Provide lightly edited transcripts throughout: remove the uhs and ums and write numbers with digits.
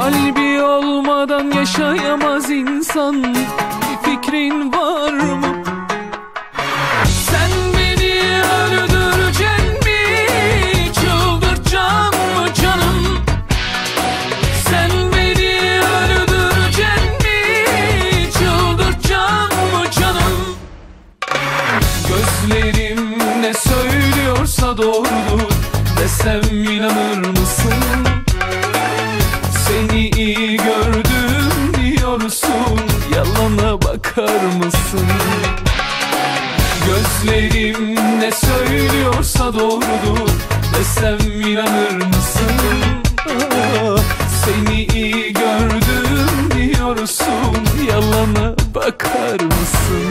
Kalbi olmadan yaşayamaz insan. Bir fikrin var mı? Sen beni öldüreceksin mi? Çıldırtacaksın mı canım? Sen beni öldüreceksin mi? Çıldırtacaksın mı canım? Gözlerim ne söylüyorsa doğrudur desem inanır mısın? Seni iyi gördüm diyorsun, yalana bakar mısın? Gözlerim ne söylüyorsa doğrudur desem inanır mısın? Seni iyi gördüm diyorsun, yalana bakar mısın?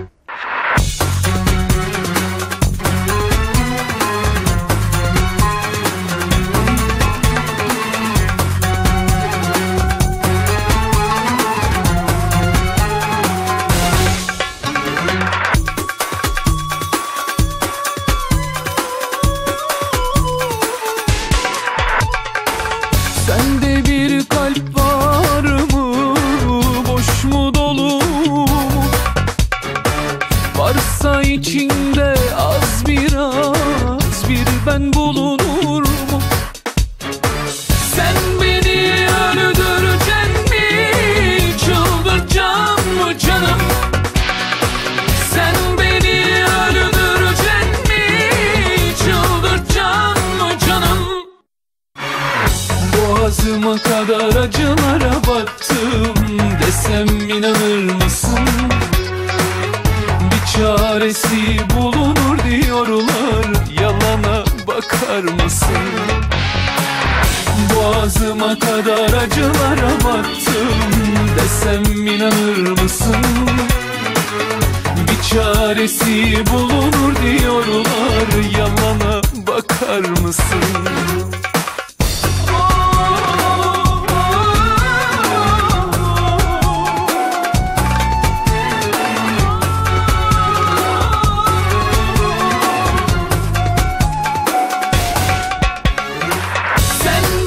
Sende bir kalp var mı? Boş mu dolu mu? Varsa içinde az biraz bir ben bulunur mu? Sen beni öldüreceksin mi? Çıldırtacaksın mı canım? Sen beni öldüreceksin mi? Çıldırtacaksın mı canım? Boğazıma kadar acılara battım desem inanır mısın? Bir çaresi bulunur diyorlar, yalana bakar mısın? Boğazıma kadar acılara battım desem inanır mısın? Bir çaresi bulunur diyorlar, yalana bakar mısın? Sen